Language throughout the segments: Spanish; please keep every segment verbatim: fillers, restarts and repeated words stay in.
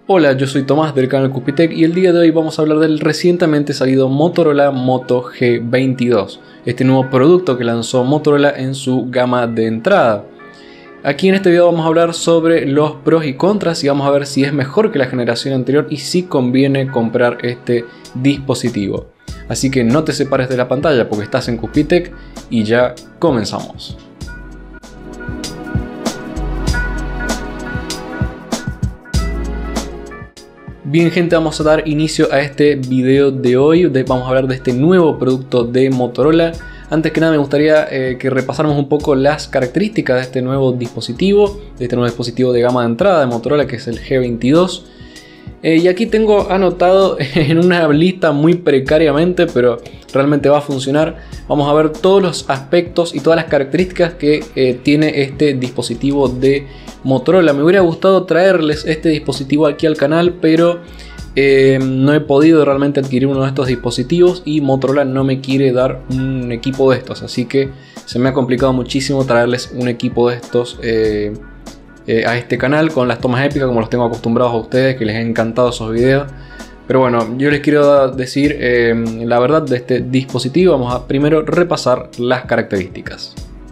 Hola, yo soy Tomás del canal Cuspitech y el día de hoy vamos a hablar del recientemente salido Motorola Moto G veintidós, este nuevo producto que lanzó Motorola en su gama de entrada. Aquí en este video vamos a hablar sobre los pros y contras y vamos a ver si es mejor que la generación anterior y si conviene comprar este dispositivo. Así que no te separes de la pantalla porque estás en Cuspitech y ya comenzamos. Bien gente, vamos a dar inicio a este video de hoy. De, vamos a hablar de este nuevo producto de Motorola. Antes que nada me gustaría eh, que repasáramos un poco las características de este nuevo dispositivo, de este nuevo dispositivo de gama de entrada de Motorola, que es el G veintidós. Eh, y aquí tengo anotado en una lista muy precariamente, pero realmente va a funcionar. Vamos a ver todos los aspectos y todas las características que eh, tiene este dispositivo de Motorola. Me hubiera gustado traerles este dispositivo aquí al canal, pero eh, no he podido realmente adquirir uno de estos dispositivos y Motorola no me quiere dar un equipo de estos, así que se me ha complicado muchísimo traerles un equipo de estos eh, eh, a este canal con las tomas épicas como los tengo acostumbrados a ustedes, que les han encantado esos videos. Pero bueno, yo les quiero decir eh, la verdad de este dispositivo. Vamos a primero repasar las características.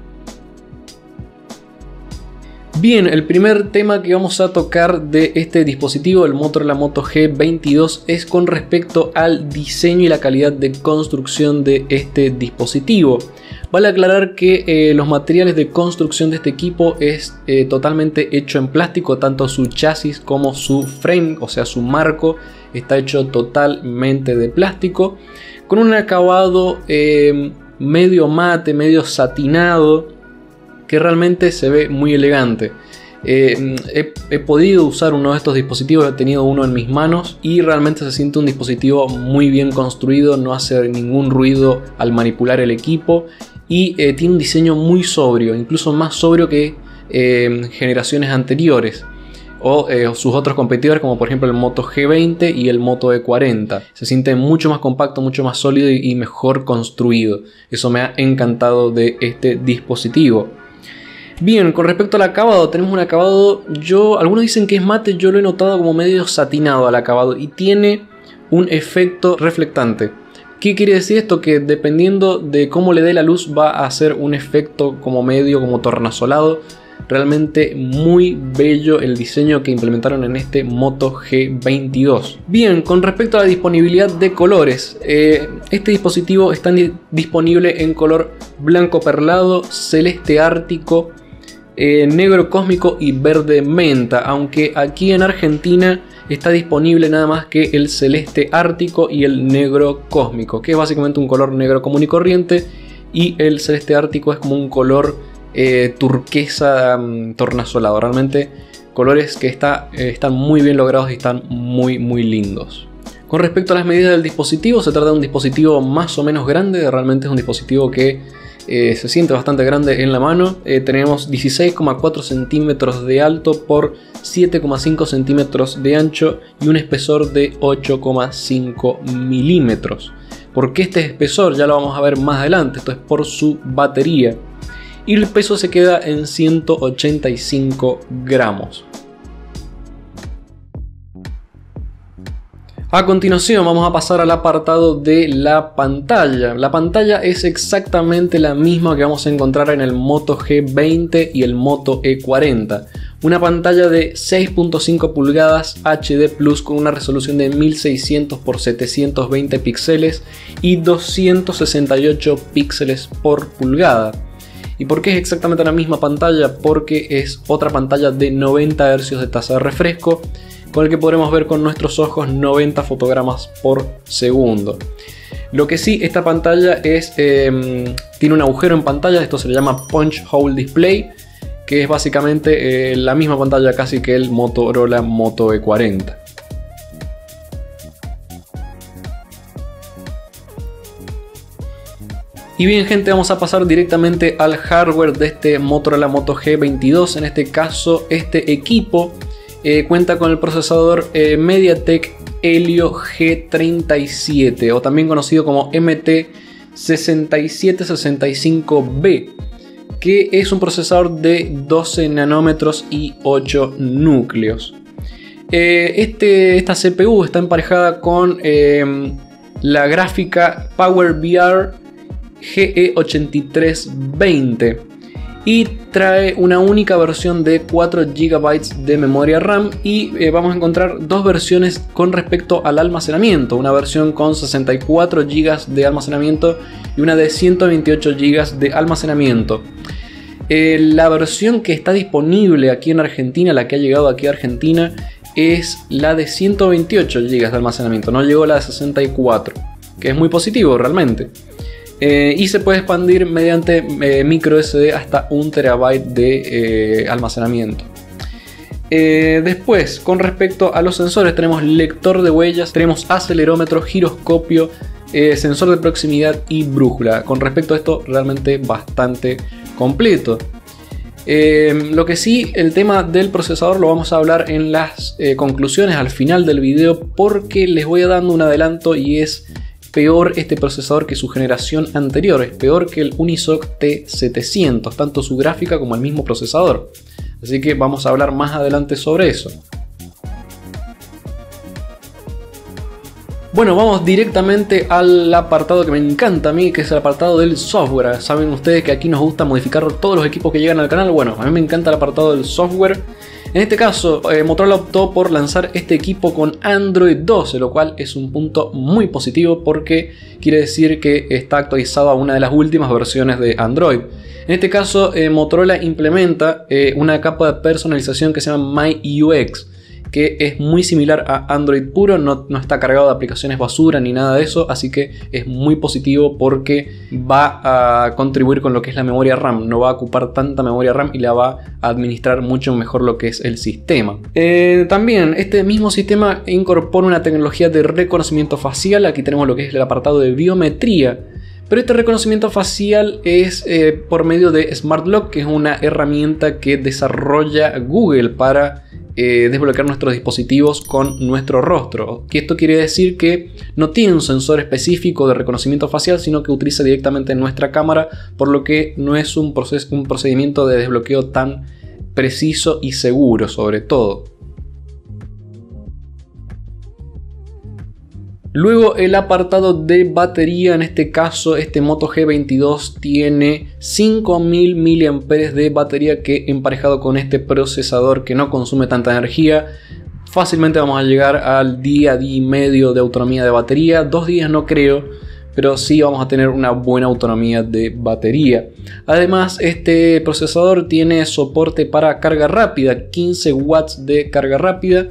Bien, el primer tema que vamos a tocar de este dispositivo, el Motorola Moto G veintidós, es con respecto al diseño y la calidad de construcción de este dispositivo. Vale aclarar que eh, los materiales de construcción de este equipo es eh, totalmente hecho en plástico, tanto su chasis como su frame, o sea su marco, está hecho totalmente de plástico, con un acabado eh, medio mate, medio satinado, que realmente se ve muy elegante. Eh, he, he podido usar uno de estos dispositivos, he tenido uno en mis manos y realmente se siente un dispositivo muy bien construido, no hace ningún ruido al manipular el equipo y eh, tiene un diseño muy sobrio, incluso más sobrio que eh, generaciones anteriores o eh, sus otros competidores, como por ejemplo el Moto G veinte y el Moto E cuarenta. Se siente mucho más compacto, mucho más sólido y, y mejor construido. Eso me ha encantado de este dispositivo. Bien, con respecto al acabado, tenemos un acabado, yo, algunos dicen que es mate, yo lo he notado como medio satinado al acabado y tiene un efecto reflectante. ¿Qué quiere decir esto? Que dependiendo de cómo le dé la luz va a hacer un efecto como medio, como tornasolado. Realmente muy bello el diseño que implementaron en este Moto G veintidós. Bien, con respecto a la disponibilidad de colores, eh, este dispositivo está disponible en color blanco perlado, celeste ártico, eh, negro cósmico y verde menta, aunque aquí en Argentina está disponible nada más que el celeste ártico y el negro cósmico, que es básicamente un color negro común y corriente, y el celeste ártico es como un color Eh, turquesa um, tornasolado. Realmente colores que está, eh, están muy bien logrados y están muy muy lindos. Con respecto a las medidas del dispositivo, se trata de un dispositivo más o menos grande. Realmente es un dispositivo que eh, se siente bastante grande en la mano. eh, tenemos dieciséis coma cuatro centímetros de alto por siete coma cinco centímetros de ancho y un espesor de ocho coma cinco milímetros. ¿Por qué este espesor? Ya lo vamos a ver más adelante. Esto es por su batería. Y el peso se queda en ciento ochenta y cinco gramos. A continuación vamos a pasar al apartado de la pantalla. La pantalla es exactamente la misma que vamos a encontrar en el Moto G veinte y el Moto E cuarenta. Una pantalla de seis punto cinco pulgadas H D plus con una resolución de mil seiscientos por setecientos veinte píxeles y doscientos sesenta y ocho píxeles por pulgada. ¿Y por qué es exactamente la misma pantalla? Porque es otra pantalla de noventa hercios de tasa de refresco, con el que podremos ver con nuestros ojos noventa fotogramas por segundo. Lo que sí, esta pantalla es, eh, tiene un agujero en pantalla, esto se le llama Punch Hole Display, que es básicamente eh, la misma pantalla casi que el Motorola Moto E cuarenta. Y bien gente, vamos a pasar directamente al hardware de este Motorola Moto G veintidós. En este caso, este equipo eh, cuenta con el procesador eh, MediaTek Helio G treinta y siete, o también conocido como M T sesenta y siete sesenta y cinco B, que es un procesador de doce nanómetros y ocho núcleos. Eh, este, esta C P U está emparejada con eh, la gráfica PowerVR G E ochenta y tres veinte y trae una única versión de cuatro gigabytes de memoria RAM y eh, vamos a encontrar dos versiones con respecto al almacenamiento, una versión con sesenta y cuatro gigas de almacenamiento y una de ciento veintiocho gigas de almacenamiento. Eh, la versión que está disponible aquí en Argentina, la que ha llegado aquí a Argentina, es la de ciento veintiocho gigas de almacenamiento, no llegó la de sesenta y cuatro, que es muy positivo realmente. Eh, y se puede expandir mediante eh, micro S D hasta un terabyte de eh, almacenamiento. Eh, después, con respecto a los sensores, tenemos lector de huellas, tenemos acelerómetro, giroscopio, eh, sensor de proximidad y brújula. Con respecto a esto, realmente bastante completo. Eh, lo que sí, el tema del procesador lo vamos a hablar en las eh, conclusiones al final del video, porque les voy dando un adelanto y es peor este procesador que su generación anterior, es peor que el Unisoc T setecientos, tanto su gráfica como el mismo procesador. Así que vamos a hablar más adelante sobre eso. Bueno, vamos directamente al apartado que me encanta a mí, que es el apartado del software. Saben ustedes que aquí nos gusta modificar todos los equipos que llegan al canal. Bueno, a mí me encanta el apartado del software. En este caso, eh, Motorola optó por lanzar este equipo con Android doce, lo cual es un punto muy positivo porque quiere decir que está actualizado a una de las últimas versiones de Android. En este caso, eh, Motorola implementa eh, una capa de personalización que se llama MyUX, que es muy similar a Android puro, no, no está cargado de aplicaciones basura ni nada de eso, así que es muy positivo porque va a contribuir con lo que es la memoria RAM, no va a ocupar tanta memoria RAM y la va a administrar mucho mejor lo que es el sistema. Eh, también este mismo sistema incorpora una tecnología de reconocimiento facial, aquí tenemos lo que es el apartado de biometría. Pero este reconocimiento facial es eh, por medio de Smart Lock, que es una herramienta que desarrolla Google para eh, desbloquear nuestros dispositivos con nuestro rostro. Que esto quiere decir que no tiene un sensor específico de reconocimiento facial, sino que utiliza directamente nuestra cámara, por lo que no es un, proces- un procedimiento de desbloqueo tan preciso y seguro, sobre todo. Luego el apartado de batería, en este caso este Moto G veintidós tiene cinco mil miliamperios hora de batería, que emparejado con este procesador que no consume tanta energía, fácilmente vamos a llegar al día, día y medio de autonomía de batería. Dos días no creo, pero sí vamos a tener una buena autonomía de batería. Además, este procesador tiene soporte para carga rápida, quince watts de carga rápida.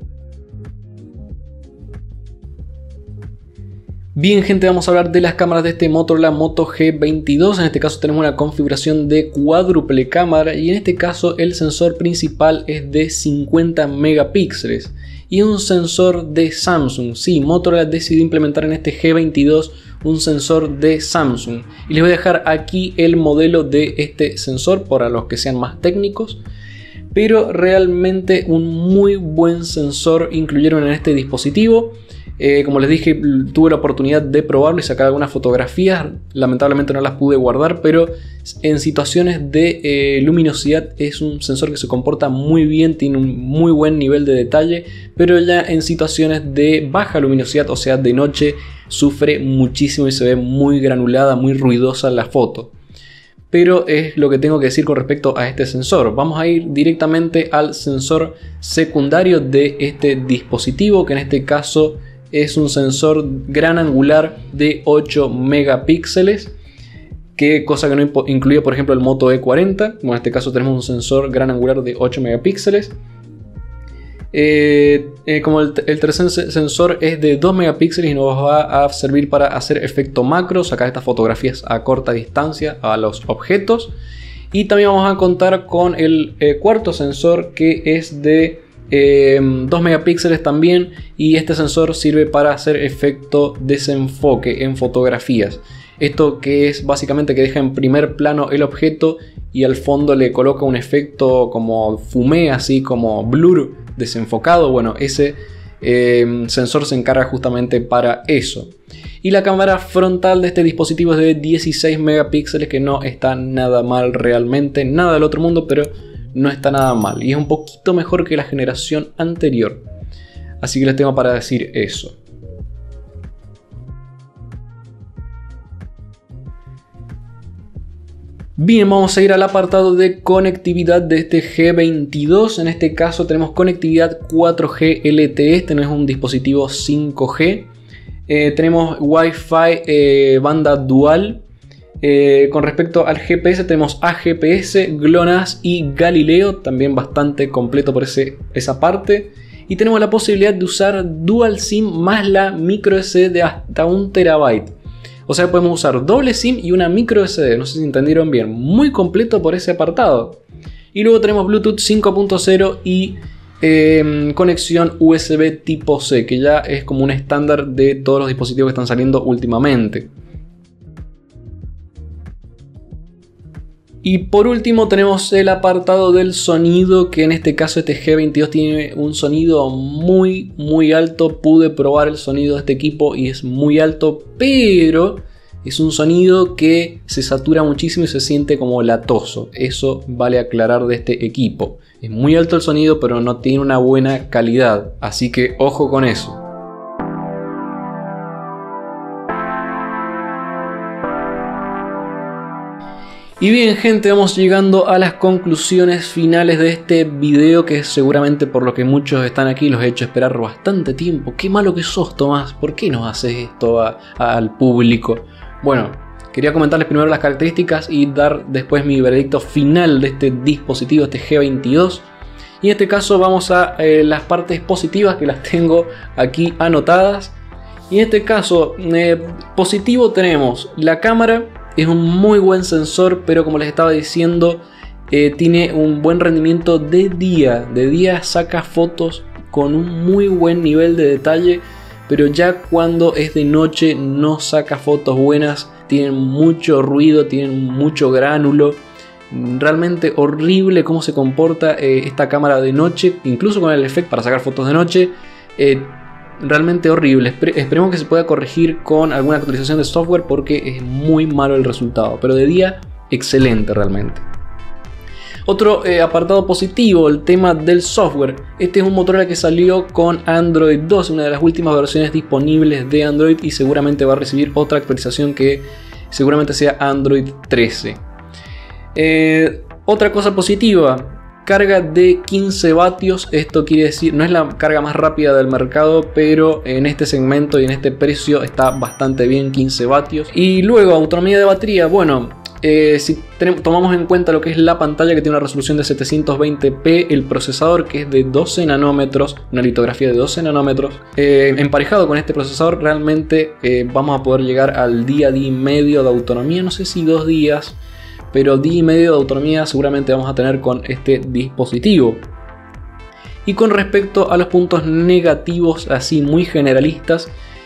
Bien, gente, vamos a hablar de las cámaras de este Motorola Moto G veintidós. En este caso tenemos una configuración de cuádruple cámara y en este caso el sensor principal es de cincuenta megapíxeles y un sensor de Samsung. Sí, Motorola decidió implementar en este G veintidós un sensor de Samsung y les voy a dejar aquí el modelo de este sensor para los que sean más técnicos. Pero realmente un muy buen sensor incluyeron en este dispositivo. Eh, como les dije, tuve la oportunidad de probarlo y sacar algunas fotografías. Lamentablemente no las pude guardar, pero en situaciones de eh, luminosidad es un sensor que se comporta muy bien, tiene un muy buen nivel de detalle, pero ya en situaciones de baja luminosidad, o sea de noche, sufre muchísimo y se ve muy granulada, muy ruidosa la foto. Pero es lo que tengo que decir con respecto a este sensor. Vamos a ir directamente al sensor secundario de este dispositivo, que en este caso es un sensor gran angular de ocho megapíxeles, que cosa que no incluye por ejemplo el Moto E cuarenta. Bueno, en este caso tenemos un sensor gran angular de ocho megapíxeles. Eh, eh, como el, el tercer sensor es de dos megapíxeles y nos va a servir para hacer efecto macro, sacar estas fotografías a corta distancia a los objetos. Y también vamos a contar con el eh, cuarto sensor, que es de Eh, dos megapíxeles también, y este sensor sirve para hacer efecto desenfoque en fotografías. Esto que es básicamente que deja en primer plano el objeto y al fondo le coloca un efecto como fumé, así como blur desenfocado. Bueno, ese eh, sensor se encarga justamente para eso. Y la cámara frontal de este dispositivo es de dieciséis megapíxeles, que no está nada mal realmente, nada del otro mundo, pero no está nada mal y es un poquito mejor que la generación anterior. Así que les tengo para decir eso. Bien, vamos a ir al apartado de conectividad de este G veintidós. En este caso tenemos conectividad cuatro G L T E, este no es un dispositivo cinco G. Eh, tenemos Wi-Fi eh, banda dual. Eh, con respecto al G P S tenemos A G P S, GLONASS y Galileo, también bastante completo por ese, esa parte. Y tenemos la posibilidad de usar Dual SIM más la micro S D de hasta un terabyte. O sea, podemos usar doble SIM y una micro S D, no sé si entendieron bien, muy completo por ese apartado. Y luego tenemos Bluetooth cinco punto cero y eh, conexión U S B tipo C, que ya es como un estándar de todos los dispositivos que están saliendo últimamente. Y por último tenemos el apartado del sonido, que en este caso este G veintidós tiene un sonido muy muy alto. Pude probar el sonido de este equipo y es muy alto, pero es un sonido que se satura muchísimo y se siente como latoso. Eso vale aclarar de este equipo. Es muy alto el sonido, pero no tiene una buena calidad, así que ojo con eso. Y bien gente, vamos llegando a las conclusiones finales de este video, que seguramente por lo que muchos están aquí los he hecho esperar bastante tiempo. Qué malo que sos, Tomás, ¿por qué nos haces esto a, a, al público? Bueno, quería comentarles primero las características y dar después mi veredicto final de este dispositivo, este G veintidós. Y en este caso vamos a eh, las partes positivas, que las tengo aquí anotadas. Y en este caso, eh, positivo tenemos la cámara. Es un muy buen sensor, pero como les estaba diciendo, eh, tiene un buen rendimiento de día. De día saca fotos con un muy buen nivel de detalle, pero ya cuando es de noche no saca fotos buenas. Tienen mucho ruido, tienen mucho gránulo. Realmente horrible cómo se comporta eh, esta cámara de noche, incluso con el efecto para sacar fotos de noche. Eh, Realmente horrible. Espe- esperemos que se pueda corregir con alguna actualización de software, porque es muy malo el resultado, pero de día excelente realmente. Otro eh, apartado positivo, el tema del software. Este es un Motorola que salió con Android dos, una de las últimas versiones disponibles de Android, y seguramente va a recibir otra actualización que seguramente sea Android trece. Eh, otra cosa positiva, carga de quince vatios. Esto quiere decir, no es la carga más rápida del mercado, pero en este segmento y en este precio está bastante bien, quince vatios. Y luego autonomía de batería. Bueno, eh, si tenemos, tomamos en cuenta lo que es la pantalla, que tiene una resolución de setecientos veinte p, el procesador que es de doce nanómetros, una litografía de doce nanómetros, eh, emparejado con este procesador, realmente eh, vamos a poder llegar al día, día y medio de autonomía. No sé si dos días, pero día y medio de autonomía seguramente vamos a tener con este dispositivo. Y con respecto a los puntos negativos, así muy generalistas,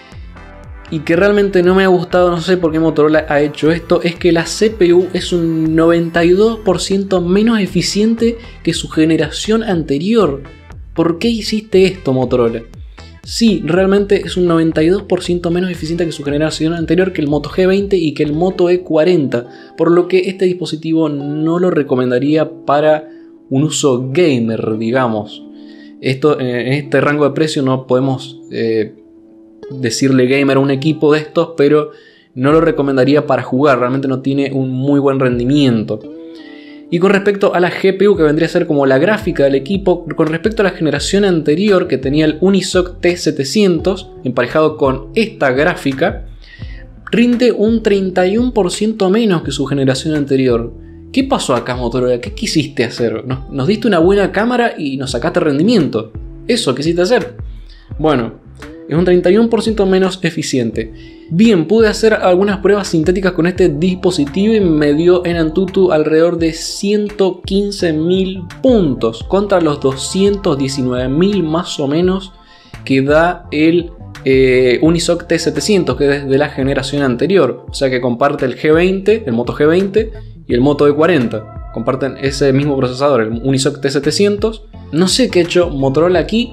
y que realmente no me ha gustado, no sé por qué Motorola ha hecho esto, es que la C P U es un noventa y dos por ciento menos eficiente que su generación anterior. ¿Por qué hiciste esto, Motorola? Sí, realmente es un noventa y dos por ciento menos eficiente que su generación anterior, que el Moto G veinte y que el Moto E cuarenta, por lo que este dispositivo no lo recomendaría para un uso gamer, digamos. Esto, en este rango de precio no podemos eh, decirle gamer a un equipo de estos, pero no lo recomendaría para jugar, realmente no tiene un muy buen rendimiento. Y con respecto a la G P U, que vendría a ser como la gráfica del equipo, con respecto a la generación anterior, que tenía el Unisoc T setecientos emparejado con esta gráfica, rinde un treinta y uno por ciento menos que su generación anterior. ¿Qué pasó acá, Motorola? ¿Qué quisiste hacer? Nos, nos diste una buena cámara y nos sacaste rendimiento. ¿Eso quisiste hacer? Bueno, es un treinta y uno por ciento menos eficiente. Bien, pude hacer algunas pruebas sintéticas con este dispositivo y me dio en Antutu alrededor de ciento quince mil puntos contra los doscientos diecinueve mil más o menos que da el eh, Unisoc T setecientos, que es de la generación anterior. O sea que comparte el G veinte, el Moto G veinte y el Moto E cuarenta. Comparten ese mismo procesador, el Unisoc T setecientos. No sé qué ha hecho Motorola aquí.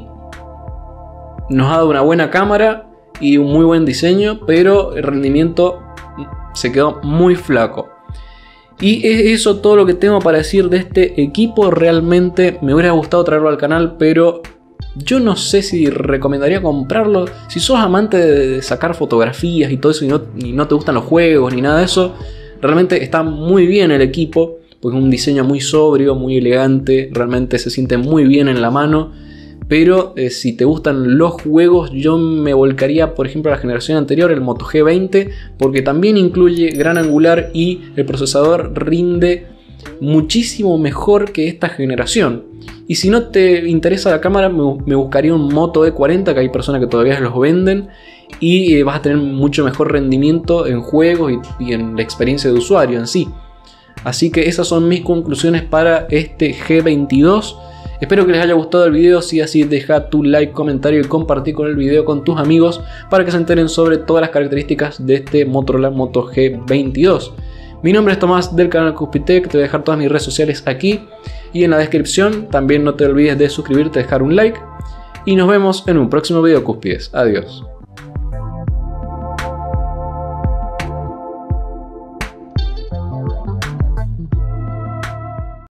Nos ha dado una buena cámara y un muy buen diseño, pero el rendimiento se quedó muy flaco. Y es eso todo lo que tengo para decir de este equipo. Realmente me hubiera gustado traerlo al canal, pero yo no sé si recomendaría comprarlo. Si sos amante de sacar fotografías y todo eso y no, y no te gustan los juegos ni nada de eso, realmente está muy bien el equipo, porque es un diseño muy sobrio, muy elegante, realmente se siente muy bien en la mano. Pero eh, si te gustan los juegos, yo me volcaría por ejemplo a la generación anterior, el Moto G veinte, porque también incluye gran angular y el procesador rinde muchísimo mejor que esta generación. Y si no te interesa la cámara, me, me buscaría un Moto E cuarenta, que hay personas que todavía los venden, y eh, vas a tener mucho mejor rendimiento en juegos y, y en la experiencia de usuario en sí. Así que esas son mis conclusiones para este G veintidós. Espero que les haya gustado el video. Si así, deja tu like, comentario y compartir con el video con tus amigos para que se enteren sobre todas las características de este Motorola Moto G veintidós. Mi nombre es Tomás del canal Cuspitech. Te voy a dejar todas mis redes sociales aquí y en la descripción. También no te olvides de suscribirte, dejar un like y nos vemos en un próximo video, cúspides. Adiós.